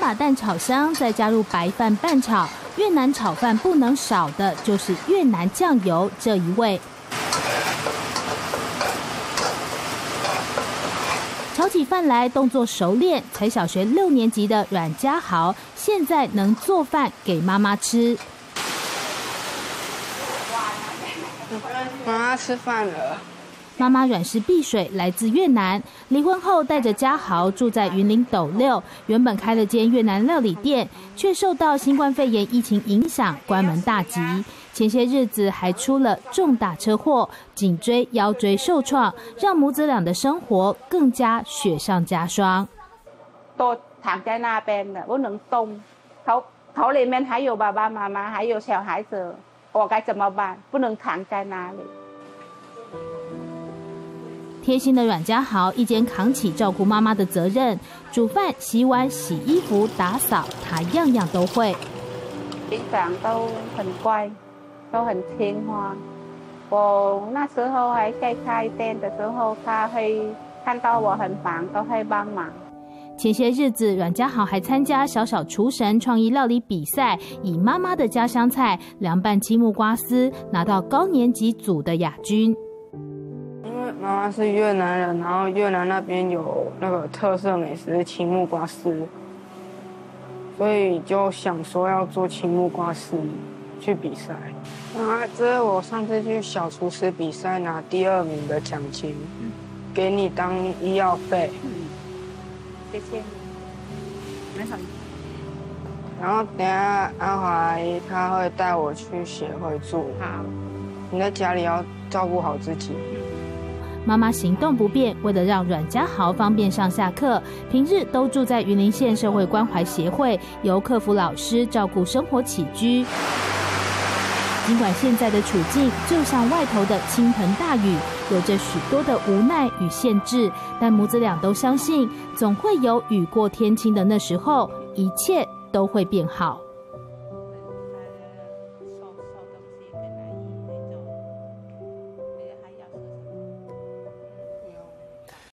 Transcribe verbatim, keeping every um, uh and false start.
把蛋炒香，再加入白饭拌炒。越南炒饭不能少的就是越南酱油这一味。炒起饭来动作熟练，才小学六年级的阮家豪现在能做饭给妈妈吃。 妈妈吃饭了。 妈妈阮氏碧水来自越南，离婚后带着家豪住在云林斗六，原本开了间越南料理店，却受到新冠肺炎疫情影响关门大吉。前些日子还出了重大车祸，颈椎、腰椎受创，让母子俩的生活更加雪上加霜。 都躺在那边的，不能动，头头里面还有爸爸妈妈，还有小孩子，我该怎么办？不能躺在那里。 贴心的阮家豪一肩扛起照顾妈妈的责任，煮饭、洗碗、洗衣服、打扫，他样样都会。 平常都很乖，都很听话。我那时候还在开店的时候，他会看到我很忙，都会帮忙。 前些日子，阮家豪还参加小小厨神创意料理比赛，以妈妈的家乡菜凉拌青木瓜丝拿到高年级组的亚军。 因为妈妈是越南人，然后越南那边有那个特色美食青木瓜丝，所以就想说要做青木瓜丝去比赛。啊，这是我上次去小厨师比赛拿第二名的奖金，给你当医药费。 谢谢你，没什么。 然后等一下阿华他会带我去协会做。 好， 你在家里要照顾好自己。 妈妈行动不便，为了让阮家豪方便上下课，平日都住在云林县社会关怀协会，由客服老师照顾生活起居。尽管现在的处境就像外头的倾盆大雨，有着许多的无奈与限制，但母子俩都相信，总会有雨过天晴的那时候，一切都会变好。